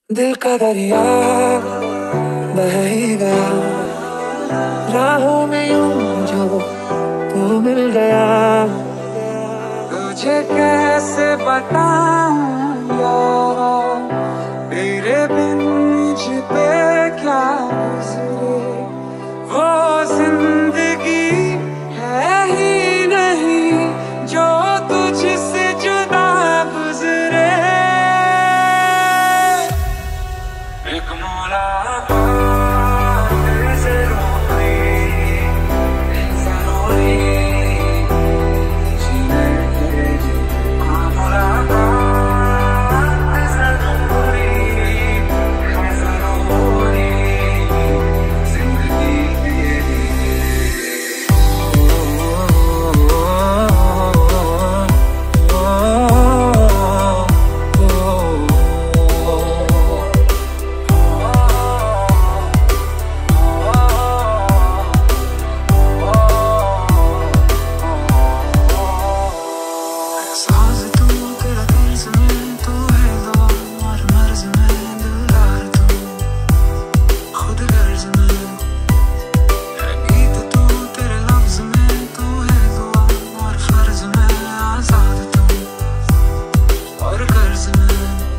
दिल का दरिया बह ही गया, राहों में यूं जो तू मिल गया। तुझे कैसे बताऊं यार, तेरे बिन मुझ पे क्या गुजरे। वो जिंदगी है ही नहीं जो तुझसे जुदा गुजरे। एक मुलाकात जरूरी, जरूरी जीने के लिए। मुलाकात जरूरी, जरूरी जिंदगी के लिए। साज तू तेरा कर्ज में, तू है दवा और मर्ज में, दिलदार तू खुद गर्ज में है। गीत तू तेरे लफ्ज में, तू है दुआ और फर्ज में, आजाद तू और कर्ज में।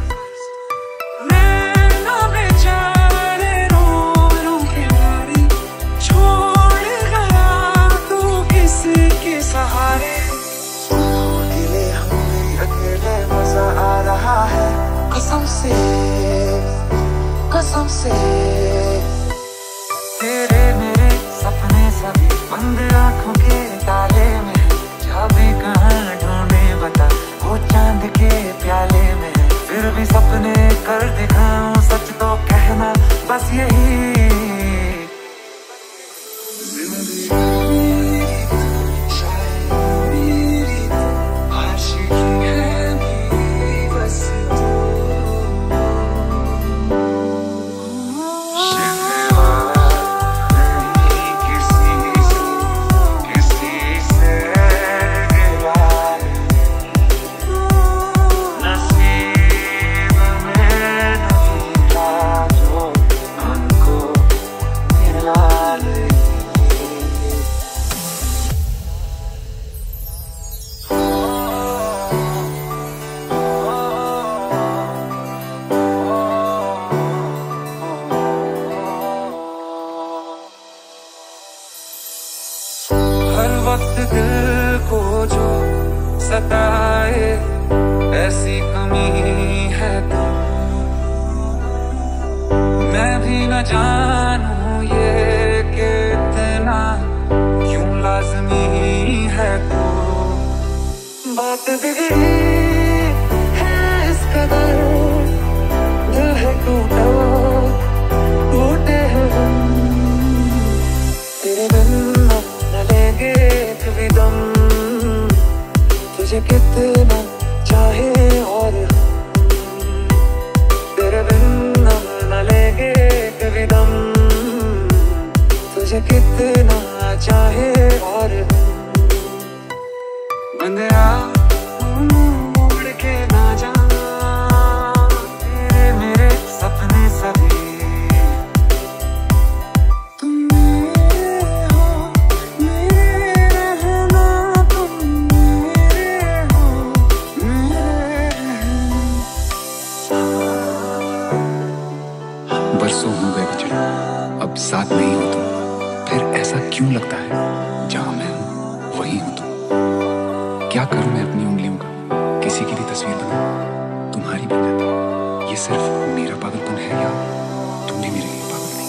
नैना बेचारे रो रो के मारी, छोड़ गया तू किसके सहारे। अकेले हमें अकेले मजा आ रहा है, कसम से कसम से। तेरे मेरे सपने सभी बंद आंखों के ताले में, चाबी कहाँ ढूंढे बता, वो चांद के प्याले में। फिर भी सपने कर दिखाऊं, सच तो कहना बस यही। हर वक्त दिल को जो सताए, ऐसी कमी है तो मैं भी न जानूं ये कि इतना क्यों लाज़मी है तो। बात बिगड़ी है इस कदर, दिल है टूटा टूटे हैं हम। तेरे बिन न लेंगे कभी दम, तुझे कितना चाहे और हम। तेरे बिन न लेंगे कभी दम, तुझे कितना चाहे और हम। बंदिया मुड़ के ना जा, तेरे मेरे सपने सभी तुम मेरे हो, मेरे रहना तुम मेरे हो, मेरे। बरसों हो गए बिछड़े, अब साथ नहीं हो तुम। फिर ऐसा क्यों लगता है, जहां मैं हूं वही हो तुम। क्या करूं मैं अपनी उंगलियों का, किसी की भी तस्वीर बना तुम्हारी बन जाती। ये सिर्फ मेरा पागलपन है या तुम भी मेरे लिए पागल नहीं।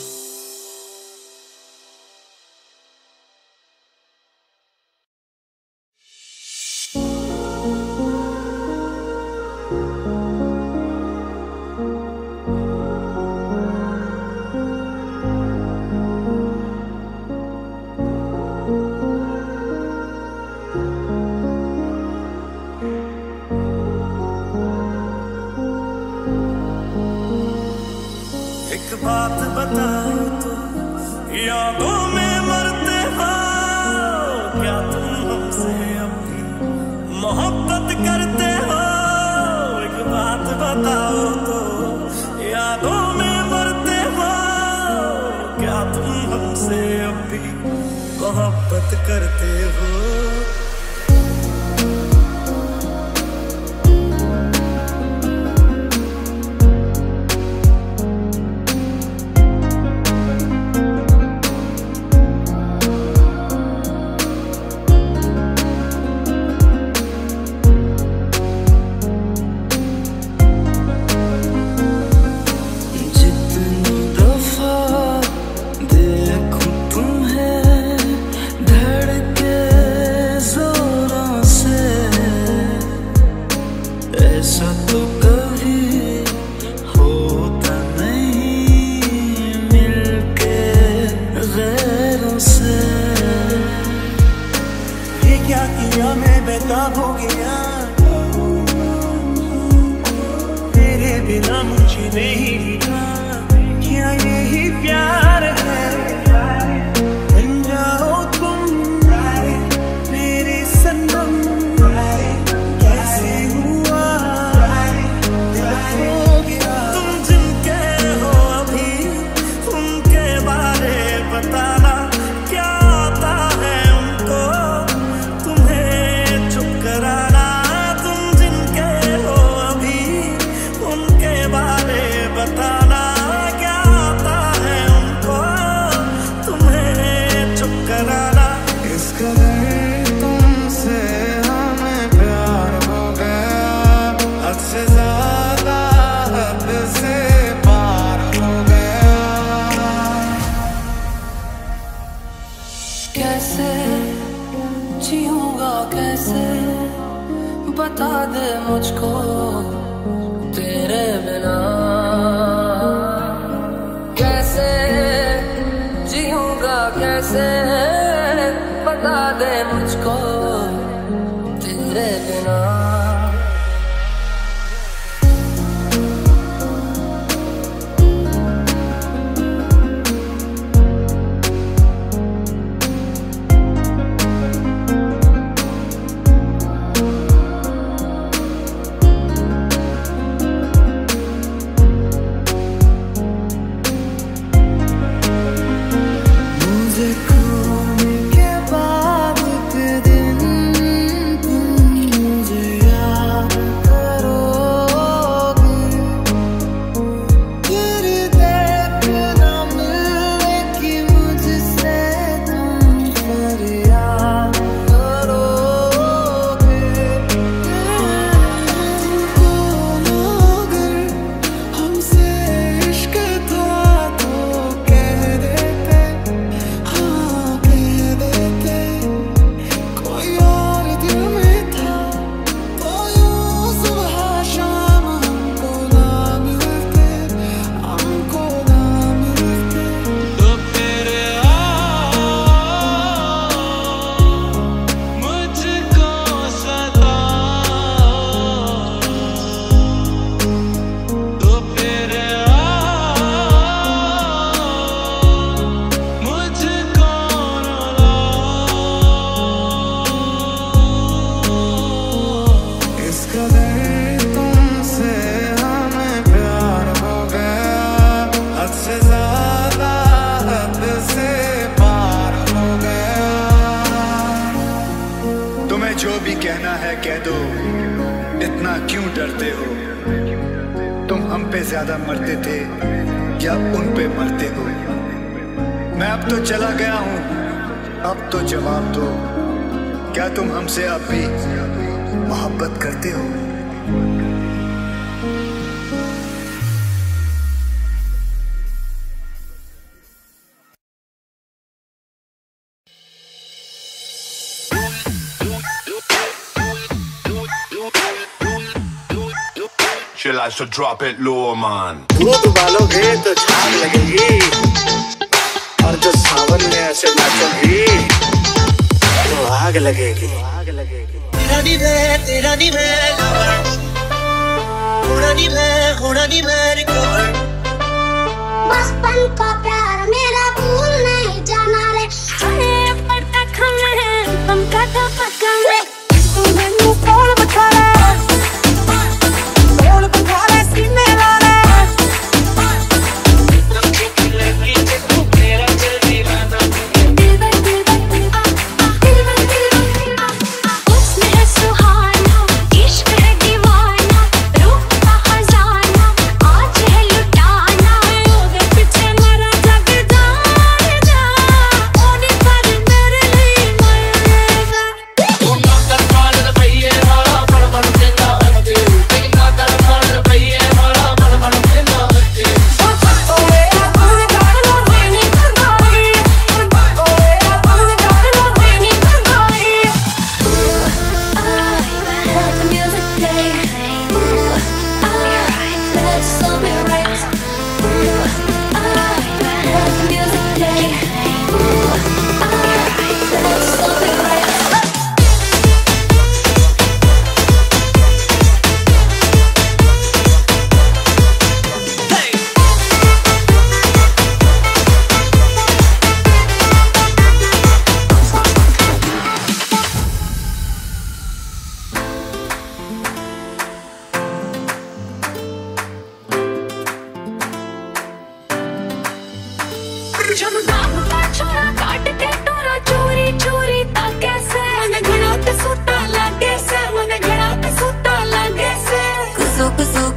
एक बात बताओ तो, यादों में मरते हो क्या तुम हमसे अपनी मोहब्बत करते हो। एक बात बताओ तो, भी मोहब्बत करते हो। बता दे मुझको तेरे बिना कैसे जीऊंगा, कैसे बता दे मुझको तेरे बिना। जो भी कहना है कह दो, इतना क्यों डरते हो? तुम हम पे ज्यादा मरते थे या उन पे मरते हो? मैं अब तो चला गया हूं, अब तो जवाब दो, क्या तुम हमसे अब भी मोहब्बत करते हो? She likes to drop it low, man. दूध उबालोगे तो झाग लगेगी, और जो सावन में ऐसे नाचोगी तो आग लगेगी। तेरा नी मैं होना नी मैं रिकवर। बचपन का प्यार मेरा भूल नहीं जाना रे, पता खमे हम का तो पक्का रे, मैनू कौन बता रे,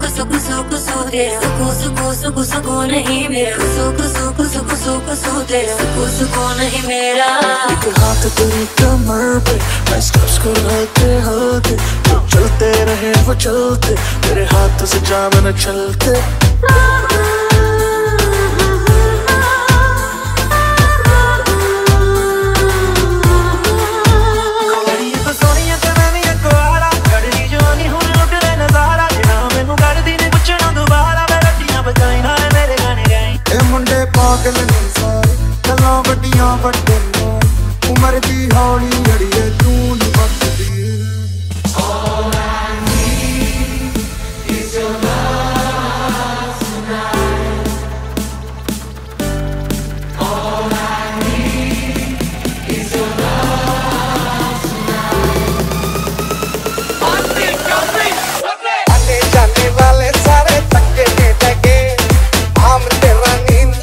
सुकून नहीं मेरा सुकून नहीं मेरा। एक हाथ तेरी कमर पे मैं स्टेप्स को हिलाते हिलाते जो चलते रहे वो चलते तेरे हाथ से जाम न चलते। पागल नहीं सारे गल्लां वड्डियां वड्डे उमर दी हौली अड़िए तू नहीं बदलदी। All I need is your love tonight. All I need is your love tonight. आने जाने वाले सारे तक्के ने लगे हम तेरा नींद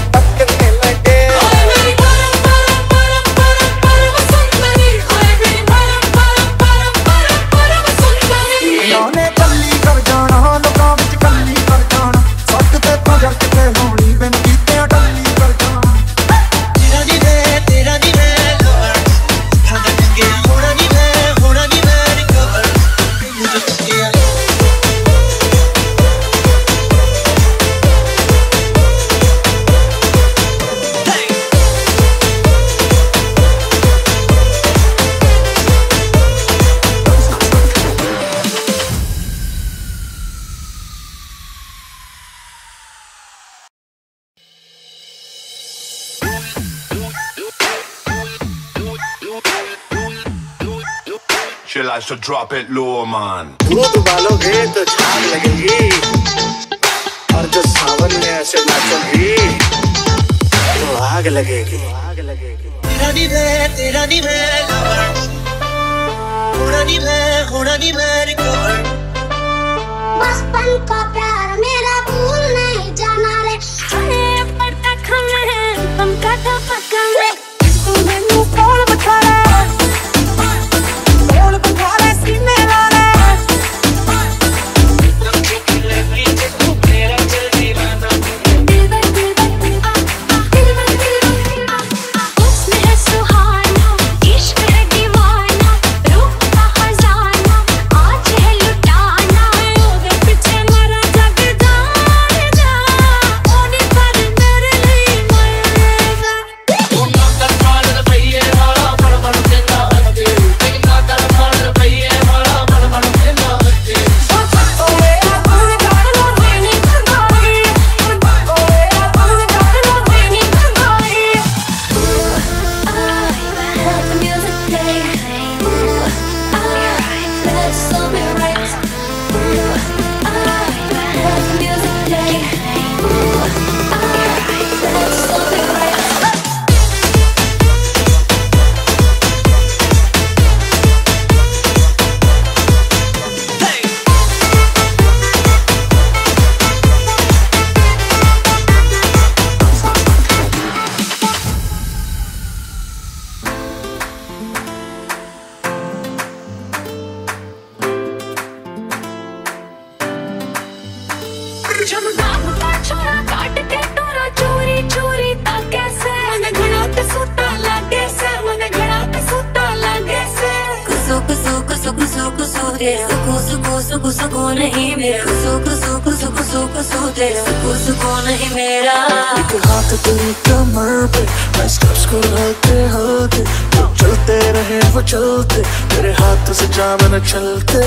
She likes to drop it low, man. दूध उबालोगे तो झाग लगेगी और जो सावन में ऐसे नाचोगी तो आग लगेगी। तेरा नी मैं लवर होना नी मैं रिकवर। बचपन का प्यार मेरा भूल नहीं जाना रे पड़ता खमे हम का था पक्का रे तू मैनू कोल बिठा ले सुकून नहीं मेरा सुकून नहीं मेरा। एक हाथ तेरी कमर पे मैं स्टेप्स को हिलाते हिलाते जो चलते रहे वो चलते तेरे हाथ से जाम न चलते।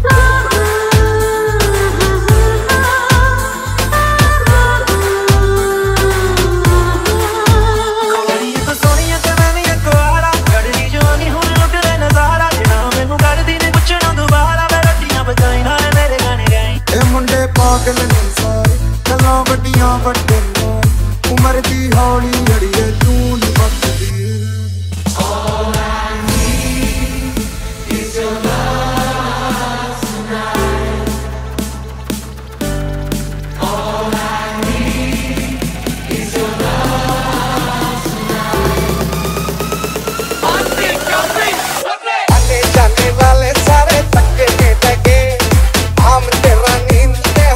पागल नहीं सारे गल्लां वड्डियां वड्डे उमर दी हौली अड़िए तू नहीं बदलदी। All I need is your love tonight. All I need is your love tonight. आने जाने वाले सारे तक्के ने लगे हम तेरा नींद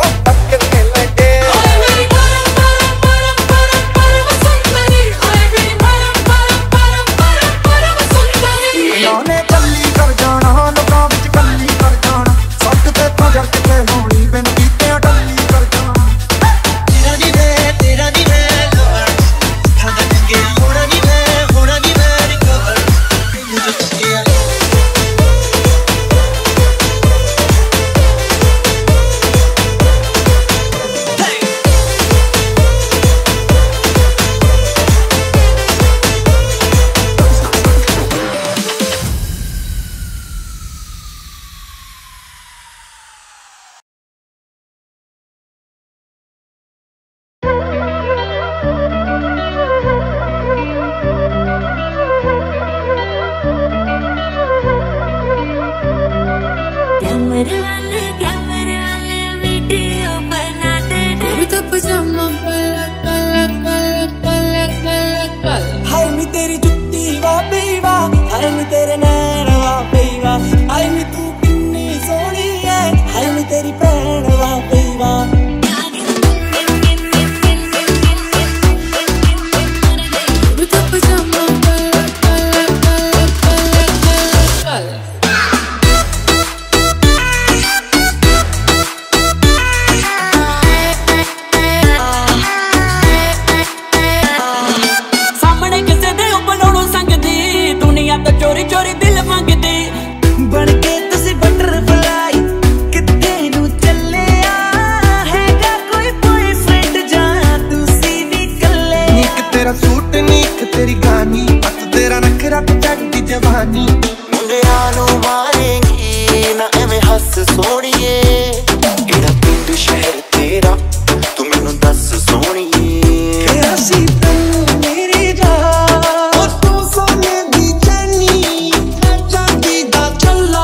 दीवानी मुंडिया नू मारेंगी ना एवें हस सोनिए केड़ा पिंड शहर तेरा तू मैनू दस सोनिए हसी तन्नू मेरी जान और तू सोने दी जानी चांदी दा चल्ला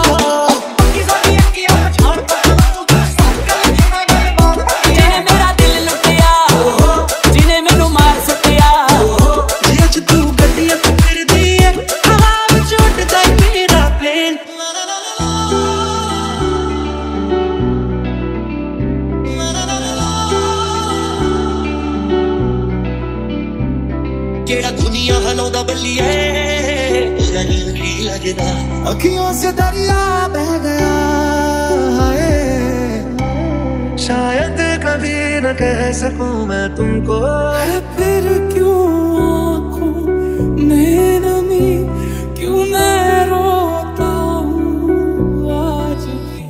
दुनिया हलौदा बल्लिए नहीं लगदा अखियों से दरिया बह गया है शायद कभी न कह सकूं मैं तुमको फिर क्यों आँखों में नमी क्यों मैं रोता हूँ आज भी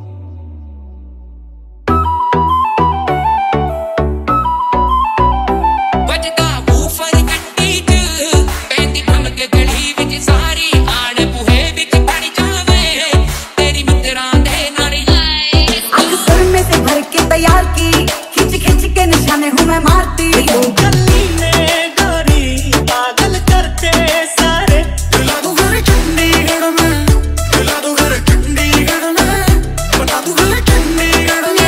तैयार की खिंच खिंच के निशाने हूँ मैं मारती गली में गोरी पागल करते सारे दिला दो घर चंडीगढ़ में दिला दो घर चंडीगढ़ में बता दो घर चंडीगढ़ में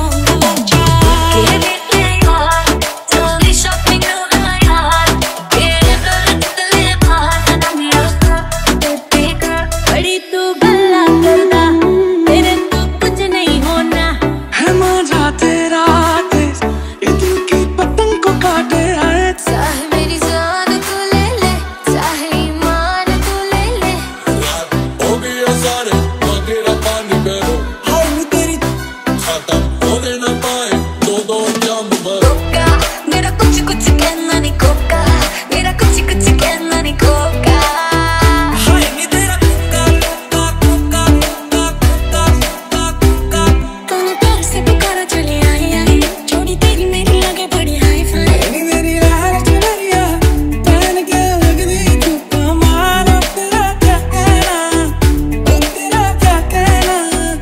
बड़ी तू गल्ला करदा तेरे तो कुछ नहीं होना है मजा तेरा देश ये दिल की पतंग को काटे है चाहे मेरी जान तू ले ले चाहे ईमान तू ले ले हो गया सारे तेरा पानी बेरो हाय मैं तेरी खाता होने न पाए दो जाम भर कोका मेरा कुछ कुछ कहना नहीं कोका मेरा कुछ कुछ कहना नहीं कोका हाय मैं तेरा कोका कोका कोका कोका कोका तूने प्यार से पुकारा चली आई आई जोड़ी तेरी मेरी लगे बड़ी हाई फाई मेरी राह चुनरिया पहन के लगदी चुप्पा मारो तेरा क्या कहना तेरा क्या कहना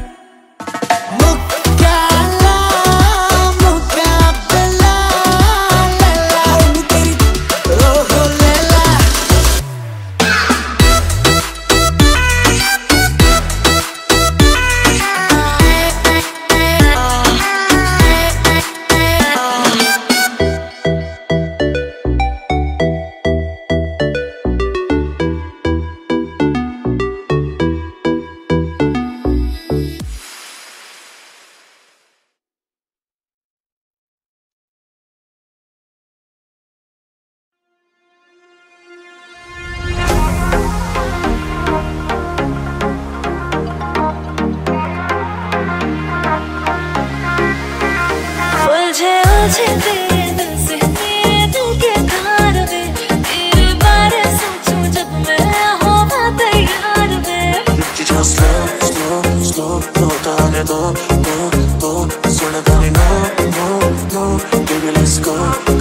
मुकाला मुकाबला लैला मैं तेरी ओहो लैला उलझे उलझे तेरे दिल से तेरे दिल के तार वे तेरे बारे सोचूं जब मैं होगा तैयार वे Just slow ताने दो सुन गाने no baby let's go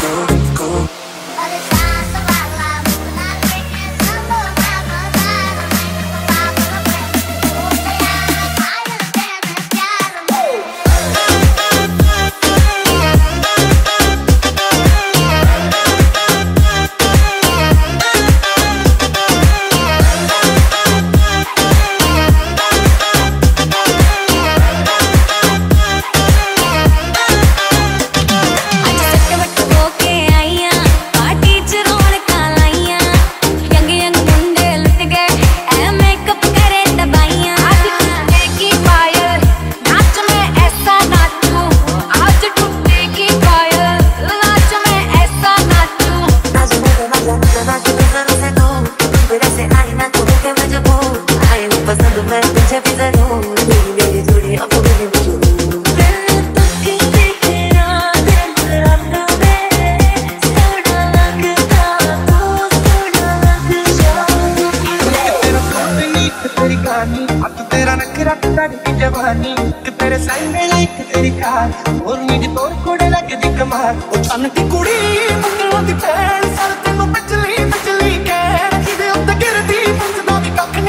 तेरे सामने लाइक तेरी कार और नींद तोड़ कोड़े लगे दी कमार ओ चन्न की कुड़ी मंगलों दी पैर सर तेनों बचली के किदे उत्ते गिरदी पुंछदा दी कख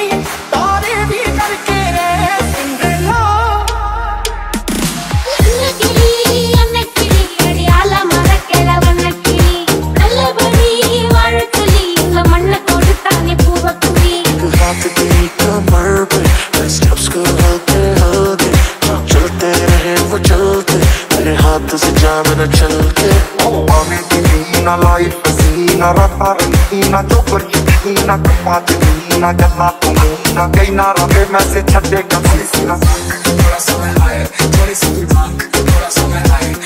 रात से जा मेरा चल के आने की ना लाइफ हसीना रात रंगीना चोकर यकीना कपात नीना जन्ना तुम्हीना कई ना रहे मैं से छड्डे का सीना थोड़ा सा मैं आए थोड़ी सी तू थोड़ा सा मैं आए